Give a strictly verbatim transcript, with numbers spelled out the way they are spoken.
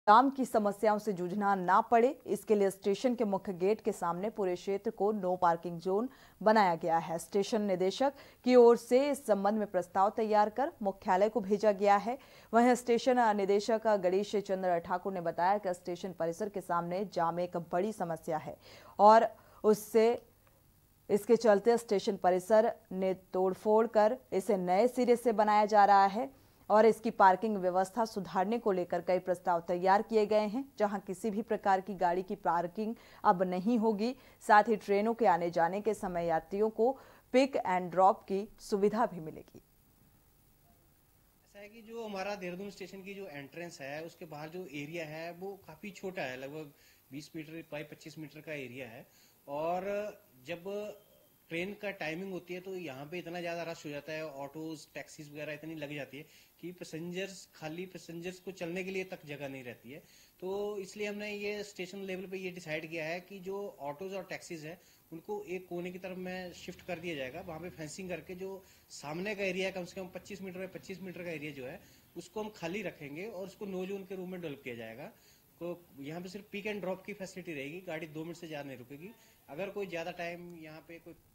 जाम की समस्याओं से जूझना ना पड़े, इसके लिए स्टेशन के मुख्य गेट के सामने पूरे क्षेत्र को नो पार्किंग जोन बनाया गया है। स्टेशन निदेशक की ओर से इस संबंध में प्रस्ताव तैयार कर मुख्यालय को भेजा गया है। वहीं स्टेशन निदेशक गणेश चंद्र ठाकुर ने बताया कि स्टेशन परिसर के सामने जाम एक बड़ी समस्या है और उससे इसके चलते स्टेशन परिसर ने तोड़फोड़ कर इसे नए सिरे से बनाया जा रहा है और इसकी पार्किंग व्यवस्था सुधारने को लेकर कई प्रस्ताव तैयार किए गए हैं, जहां किसी भी प्रकार की गाड़ी की पार्किंग अब नहीं होगी। साथ ही ट्रेनों के आने जाने के समय यात्रियों को पिक एंड ड्रॉप की सुविधा भी मिलेगी। ऐसा है कि जो हमारा देहरादून स्टेशन की जो एंट्रेंस है उसके बाहर जो एरिया है वो काफी छोटा है, लगभग बीस मीटर बाई पच्चीस मीटर का एरिया है। और जब ट्रेन का टाइमिंग होती है तो यहाँ पे इतना ज्यादा रश हो जाता है, ऑटोज टैक्सीज वगैरह इतनी लग जाती है कि पैसेंजर्स खाली पैसेंजर्स को चलने के लिए तक जगह नहीं रहती है। तो इसलिए हमने ये स्टेशन लेवल पे ये डिसाइड किया है कि जो ऑटोज और टैक्सीज है उनको एक कोने की तरफ में शिफ्ट कर दिया जाएगा। वहां पे फेंसिंग करके जो सामने का एरिया है कम से कम पच्चीस मीटर बाई पच्चीस मीटर का एरिया जो है उसको हम खाली रखेंगे और उसको नो जोन के रूप में डेवलप किया जाएगा। तो यहाँ पे सिर्फ पिक एंड ड्रॉप की फैसिलिटी रहेगी, गाड़ी दो मिनट से ज्यादा नहीं रुकेगी। अगर कोई ज्यादा टाइम यहाँ पे कोई